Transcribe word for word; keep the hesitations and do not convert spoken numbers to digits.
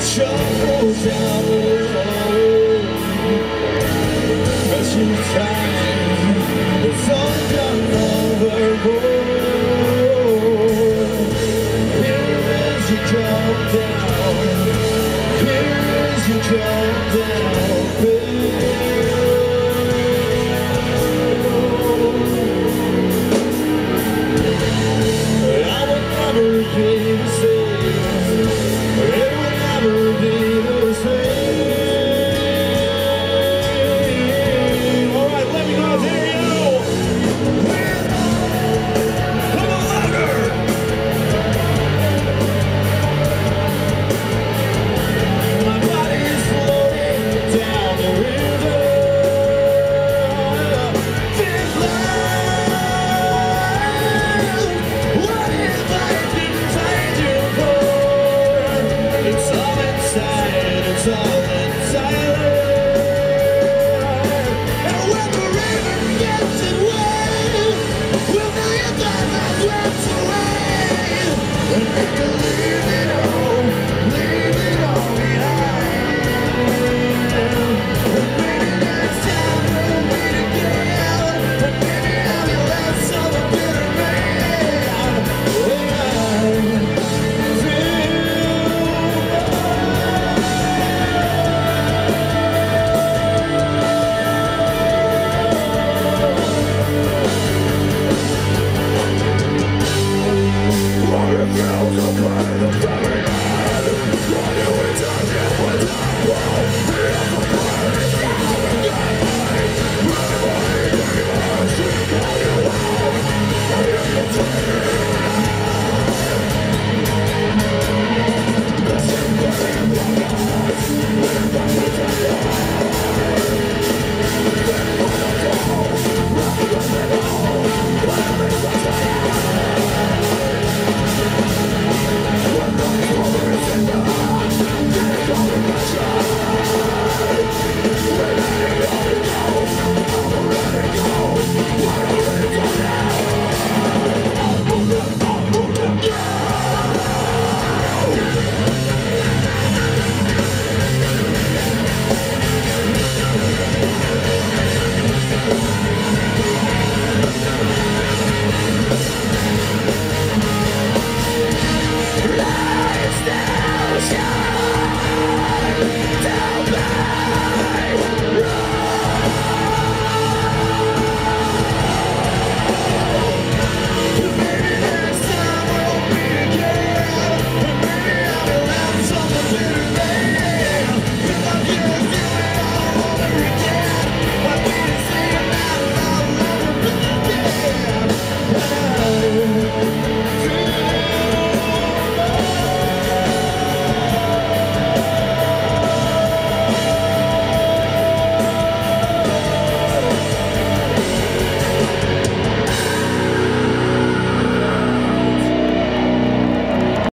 Shuffle down the road as you time it's all done overboard. Here as you come down, here as you come down, I will never be the same. It will never be the same. All right, let me know. There you go. Come on, louder. My body is floating down the river. This love, what if I didn't find you for? It's all inside, it's all